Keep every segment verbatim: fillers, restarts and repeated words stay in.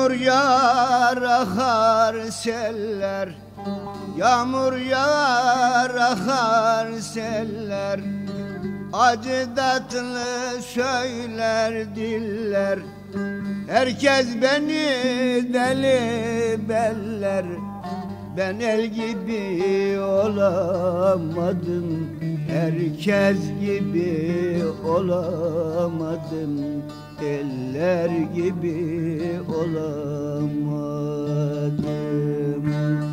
Yağmur yağar akar seller, yağmur yağar akar seller, acı tatlı söyler diller. Herkes beni deli beller, ben el gibi olamadım, herkes gibi olamadım, eller gibi olamadım.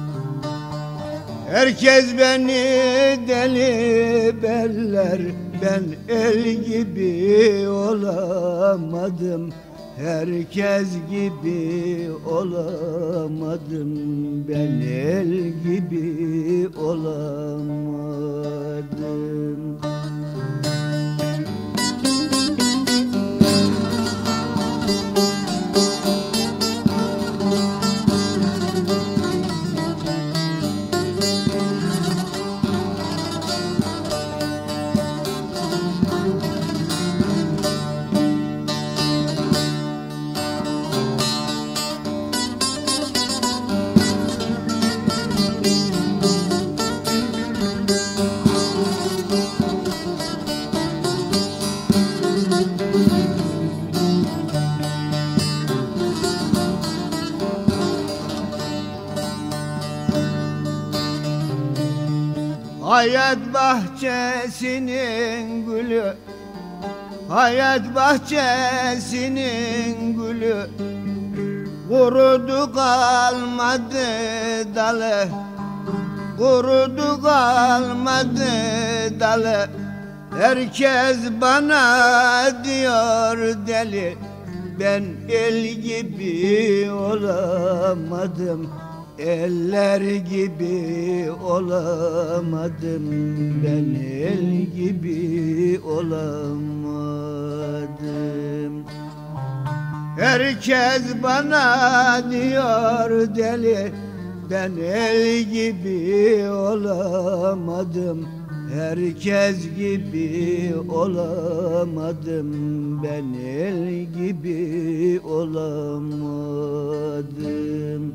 Herkes beni deli beller, ben el gibi olamadım, herkes gibi olamadım, ben el gibi olamadım. Hayat bahçesinin gülü, hayat bahçesinin gülü, kurudu kalmadı dalı, kurudu kalmadı dalı. Herkes bana diyor deli, ben el gibi olamadım, eller gibi olamadım, ben el gibi olamadım. Herkes bana diyor deli, ben el gibi olamadım, herkes gibi olamadım, ben el gibi olamadım.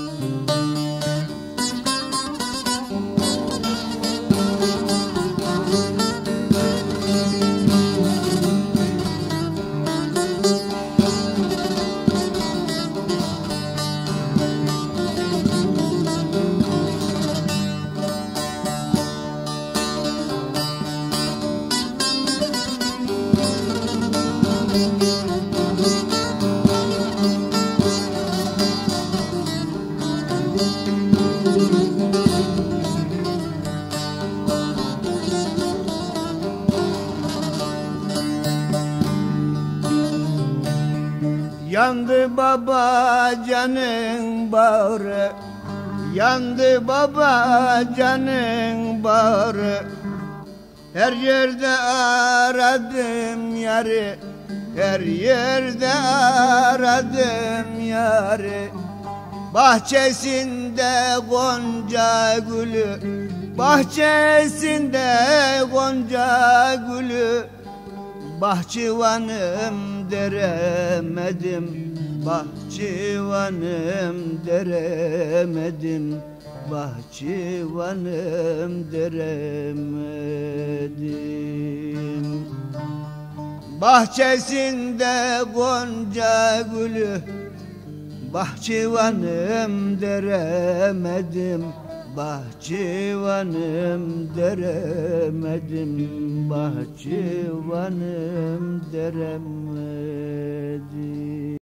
Yandı baba canın bağrı, yandı baba canın bağrı. Her yerde aradım yarı, her yerde aradım yarı. Bahçesinde gonca gülü, bahçesinde gonca gülü. Bahçıvanım deremedim, bahçıvanım deremedim, bahçıvanım deremedim. Bahçesinde gonca gülü, bahçıvanım deremedim, bahçıvanım deremedim, bahçıvanım deremedim.